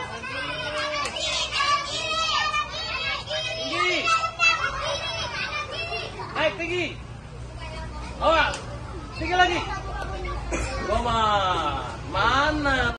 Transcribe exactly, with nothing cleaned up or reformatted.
Tinggi. Naik tinggi. Awas. Tinggi lagi. Goma. Mana?